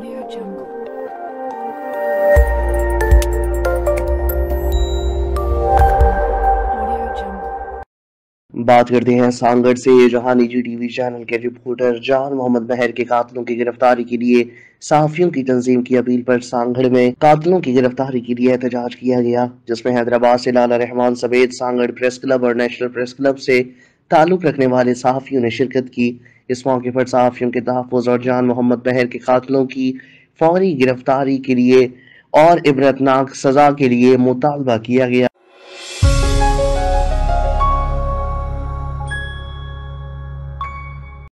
Audio Jungle. Audio Jungle. बात करते हैं सांगड़ से, जहां निजी टीवी चैनल के रिपोर्टर जान मोहम्मद महर के कातलों की गिरफ्तारी के लिए सहाफियों की तंजीम की अपील पर सांगड़ में कातलों की गिरफ्तारी के लिए एहतजाज किया गया, जिसमें हैदराबाद से लाला रहमान समेत सांगड़ प्रेस क्लब और नेशनल प्रेस क्लब से ताल्लुक रखने वाले सहाफियों ने शिरकत की। इस मौके पर सहाफियों के तहफ़्फ़ुज़ और जान मोहम्मद महर के कातलों की फौरी गिरफ्तारी के लिए और इबरतनाक सजा के लिए मुतालबा किया गया।